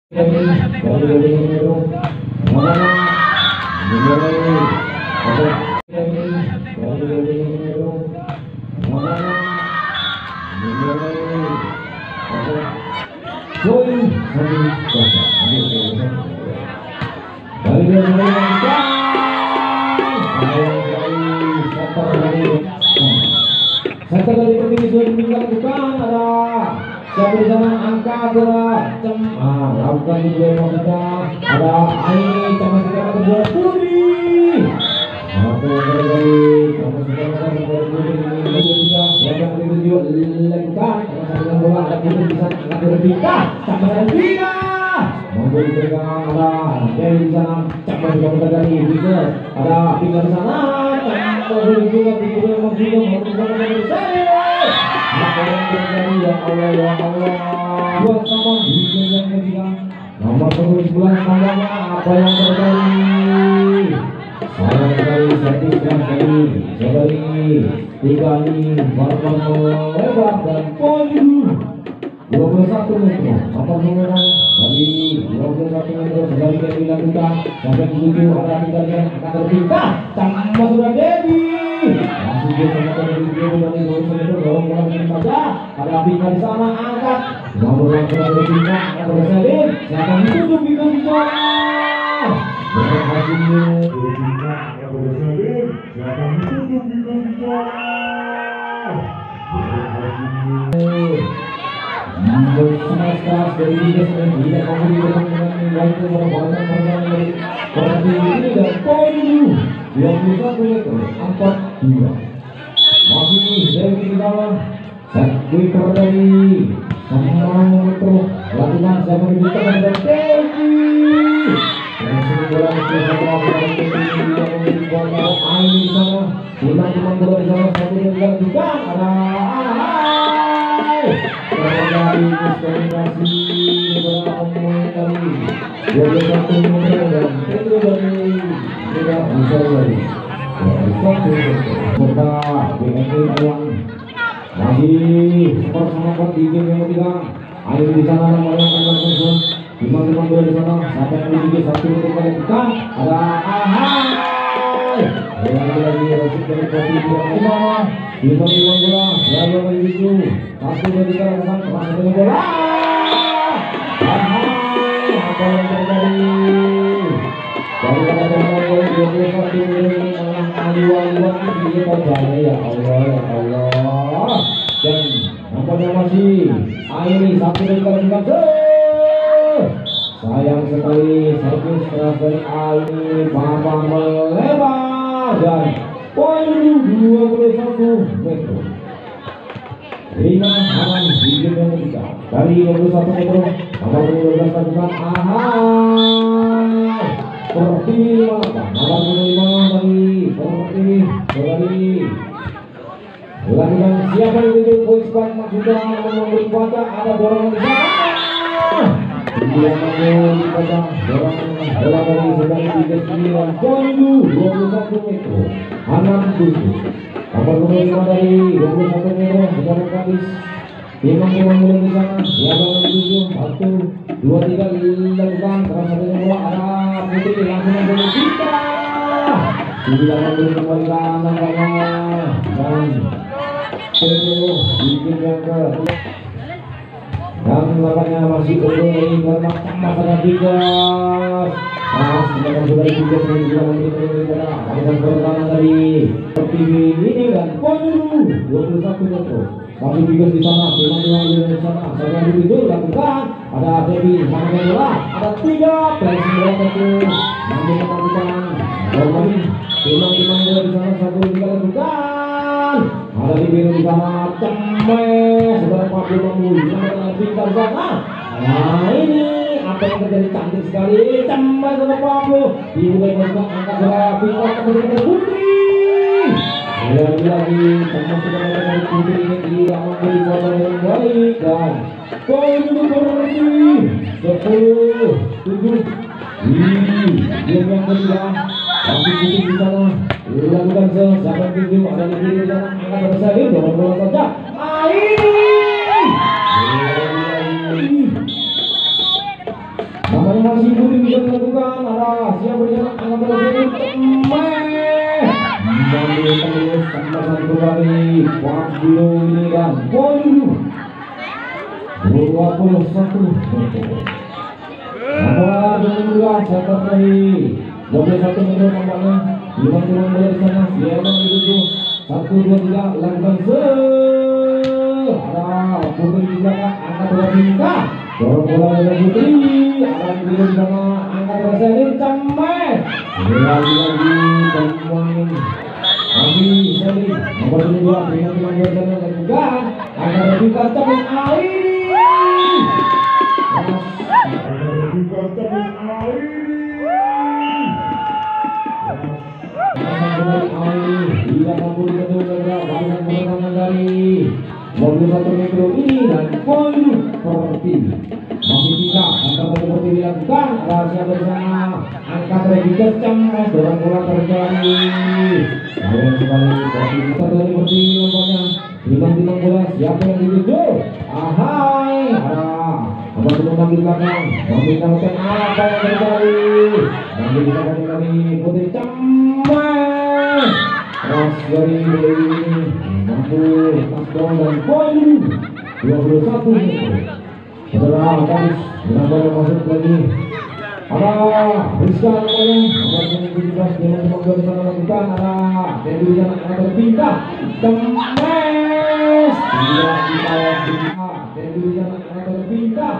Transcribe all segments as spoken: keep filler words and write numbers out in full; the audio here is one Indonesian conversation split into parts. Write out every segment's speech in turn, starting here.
Satu dari pertandingan sudah dilakukan, ada siapa di sana angka beracem, ah lakukan di dua maksudnya ada Aini sama segala kedua Putri, satu dari sama segala kedua Putri ini juga siapa yang itu dilakukan sama segala bola ada Putri di sana angka berbeda sama dengan Vina, mampu diberikan ada dari di sana sama segala dari Vina, ada Vina di sana. Kalau juga tidak maksudnya mau bersama dengan saya. Maka yang terjadi ya Allah ya Allah. Buat sama bikin yang ketiga. Nomor sebelas tangganya apa yang terjadi? Sayang sekali satu sekali sekali tiga ini barang lebar dan poin dua puluh satu meter. Apa mengenai dari dua puluh satu meter sekali yang dilakukan sampai tujuh arah tinggalnya akan terbuka sama sudah Devi masih dia sama dari dia dari dua puluh meter dorong dorong saja ada Bika di sana angkat nomor yang sudah Bika akan bersalin siapa ditutup Bika di sana berhasil Bika yang bersalin siapa ditutup Bika di sana berhasil keras dari tiga sembilan tidak mampu diberikan dengan itu merupakan pertandingan dari pertandingan ini dan poin dua puluh satu meter empat dua masih dari kita set quicker dari Semarang Metro lakukan siapa di tengah dan Devi dan bola itu sama dengan Devi yang memiliki bola Aini di sana hilang teman bola di sana satu yang dilakukan ada terjadi diskriminasi beberapa pemain dari dua puluh satu meter dan itu dari tidak bisa dari satu serta B M W yang masih skor sama di game yang ketiga. Ayo di sana namanya akan langsung teman-teman bola di sana sampai menuju satu untuk kalian ada ahai lagi-lagi resik dari kopi di bawah lima lima bola lalu menuju satu dari kawasan masuk dengan bola ahai apa yang terjadi dari kata-kata bola dua puluh satu ini malah aliwan-aliwan ini terjadi ya Allah ya Allah dan nampaknya masih Aini satu dari kawasan sayang sekali servis keras dari Aini babak melebar dan poin dua puluh satu meter lima aman di game yang ketiga dari dua puluh satu meter nomor dua belas lakukan ahai seperti mana nomor lima dari seperti dari lakukan siapa yang tujuh poin squad sudah memberi kuasa ada dorongan di sana dia mampu dipegang dorongan bola dari sedang tiga sembilan poin dua puluh satu meter enam tujuh nomor lima dari dua puluh satu meter sekarang habis Imam Imam mulai di sana siapa yang tujuh satu dua tiga dilakukan terus satu bola ada Putri langsung membunuh kita tidak mampu kembali nampaknya dan itu bikin yang ke dan nampaknya masih unggul karena masalah tiga nah sekarang sudah tiga sehingga juga nanti pada aliran pertahanan dari T V ini dan poin dua puluh satu meter masih tiga di sana memang yang di sana saya itu lakukan ada Devi sama bola ada tiga pressing bola terus nanti ketakutan Romain memang memang bola di sana satu tiga lakukan ada di biru di sana cemes seberapa puluh mulu sama pintar sana nah ini apa yang terjadi cantik sekali cemas sama Pablo dimulai masuk angkat bola pintar kemudian ke Putri lagi-lagi cemas dengan dari Putri ini tidak memberi bola yang baik dan poin untuk Putri sepuluh tujuh ini game yang kedua masih Putri di sana lakukan sesaat tujuh ada di kiri di sana angkat bersalin dorong bola saja Aini masih Putri bisa melakukan arah siap berjalan angkat berhasil temeh mengambil terus tambah satu kali Fabio ini dan poin dua puluh satu. Nomor dua setter lagi dua puluh satu meter nampaknya lima turun dari sana siapa menuju satu dua tiga lakukan se ada Putri di belakang angkat bola tingkah dorong bola dari Putri akan di sana angkat berhasil Cameh lagi-lagi pemain masih Seli nomor dua dengan teman dari sana dan juga angkat tingkah Cameh Airi angkat tingkah Cameh Airi tidak mampu diketuk segera banyak pertahanan dari mobil satu metro ini dan poin seperti masih tidak angkat seperti dilakukan rahasia bersama angkat lagi kecam dorong bola terjadi sayang sekali seperti muter dari seperti lompatnya timbang-timbang bola siapa yang dituju ahai arah nomor menang di belakang meminta mesin apa yang terjadi dan dikatakan dari Putri Cameh ras dari ini mampu lepas gol dan poin dua puluh satu meter. Setelah garis dengan bola masuk lagi ada Rizka namanya nomor tujuh belas dengan teman dua bisa melakukan ada Dewi yang akan berpindah Kemes tidak dibalas juga Dewi yang akan berpindah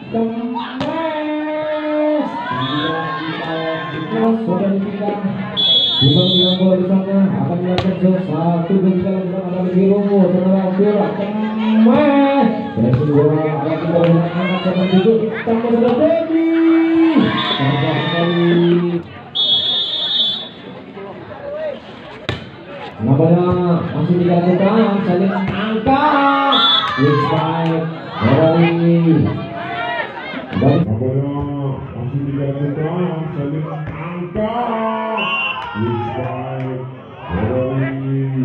Kemes tidak dibalas juga sudah dipindah Bukan dengan bola di sana akan melakukan satu ketika lakukan ada biru setelah bola Kemes dari bola ada kita dengan angkat seperti itu tambah sudah Dewi tambah sekali namanya masih dilakukan saling angkat which five dari namanya masih dilakukan saling angkat which five dari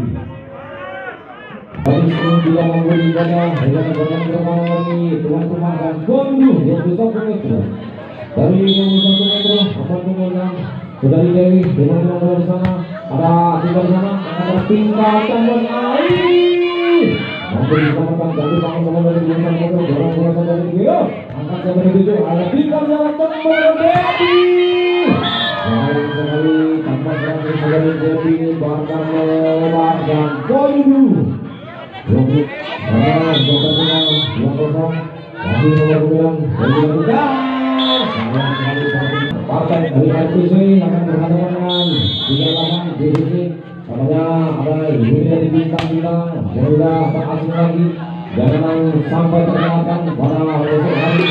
Habis ini tidak mampu dijaga dengan gerakan bersama lagi teman-teman dan Bondu dua puluh satu meter dari dua puluh satu meter empat puluh enam dari Dewi dengan teman-teman di sana ada tiga di sana ada tinggal tambah air mampu diselamatkan dari tangan dari dua puluh satu meter dorong bola dari Gio angkat sampai tujuh ada tinggal jalan tambah Dewi sayang sekali tambah seratus dari Dewi bahkan melebar dan Bondu dua puluh ah dokter final dua kosong masih nomor sembilan dari Garuda sayang sekali partai dari R P C akan berhadapan dengan tiga lawan D C C namanya ada Yuni dari bintang bintang Garuda tak asing lagi jangan sampai terkalahkan pada besok hari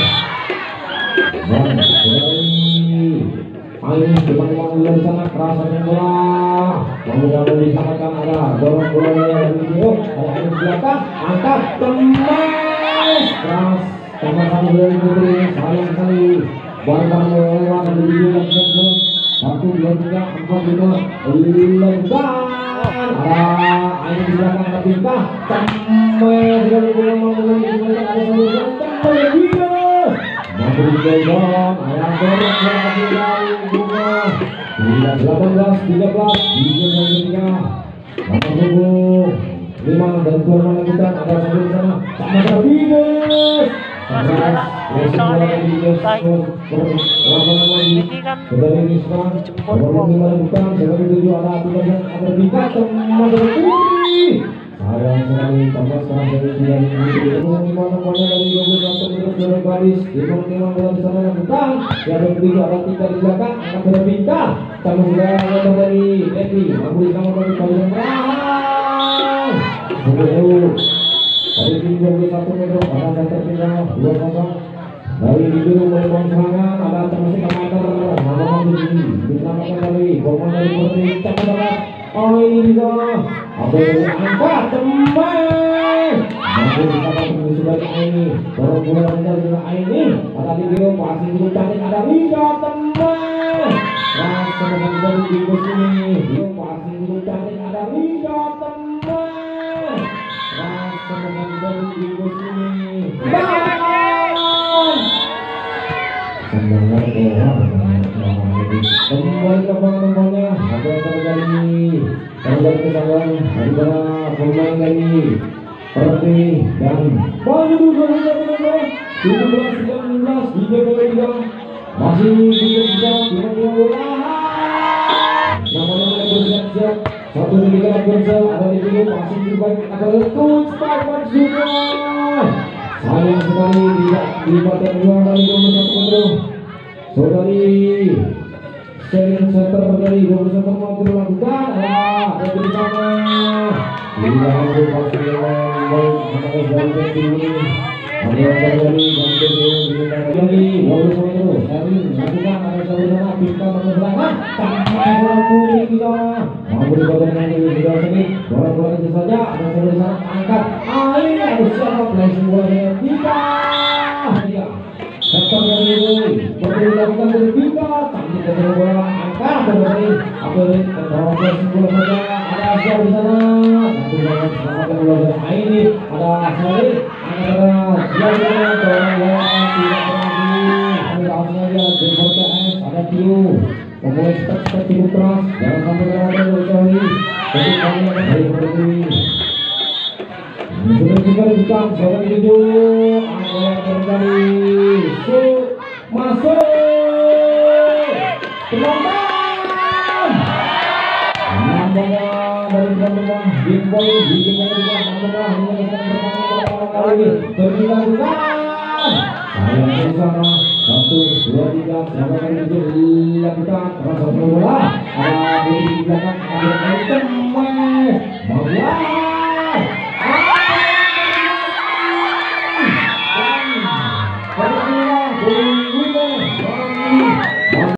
dan dari Ayo teman-teman di sana kerasanya bola mudah-mudahan disamakan ada dorong bola yang video ada yang di belakang angkat Kemes keras tambah satu dari Putri sayang sekali barang lewat dari video yang satu satu dua tiga empat lima lebar ada ayo di belakang ada bintang Kemes dari bola mau ada satu yang Kemes video mampu digendong ayam dorong lagi dari bunga delapan belas tiga belas di game yang ketiga nomor punggung lima dan tuan melakukan ada satu di sana sama Sabines keras racing bola dari Dios lawan lagi dari Rizwan nomor lima melakukan sebagai tujuh ada tiga yang ada tingkat sama Putri sayang sekali tambah sekarang dari tiga lima nomornya dari dua puluh satu terus dari garis timang-timang bola di sana lakukan yang ketiga ada tiga di belakang angkat berpindah sama sudah nomor dari Devi mampu diselamatkan dari kali yang perang sepuluh dari tim dua puluh satu metro ada yang tertinggal dua kosong dari biru mulai bom serangan ada termasuk amater nama Mampu diselamatkan dari boman dari Putri capai oh ini bisa apa yang angkat Kemes mampu diselamatkan dari ini dorong bola dari ini ada di biru masih belum cantik ada Rika Kemes ras teman dari biru sini biru masih belum cantik ada Rika Kemes ras teman dari biru sini kembali ke nomornya ada terjadi terjadi kesalahan ada pemain dari Perti dan baru dua tujuh belas sembilan belas tiga puluh tiga masih bisa tiga bola namanya bersiap-siap satu tiga Benzel ada di sini masih terbaik akan letus Parman Suka sayang sekali tidak dibaca dua kali dua puluh satu kontrol saudari Sherin Center dari dua puluh satu mau dilakukan ada ada di sana tidak ada pasti baik sampai jauh ini ada dari dari dari dua puluh satu Sherin lakukan ada saudara Bintang menyerang sampai putri di sana mau berikutnya nanti sudah sini bola-bola itu saja ada saudara angkat air harus siapa flashing bolanya tiga tiga sektor dari ini perlu dilakukan dari tiga cantik dari bola angkat dari apa ini terbawa flashing bola saja ada siapa di sana nanti bola selamatkan bola dari ini ada Sari ada siapa bola bola tidak lagi ada langsung aja Deportes ada Tio pemain step-step cukup keras jangan sampai terlalu bercari jadi kami akan dari berdiri sudah juga dibuka seorang itu ada yang terjadi so masuk penonton penonton dari penonton game boy bikin yang juga penonton menyelesaikan pertandingan kali ini terdilakukan sayang di sana satu dua tiga siapa kali itu dilakukan rasa bola ada di belakang ada item Maguire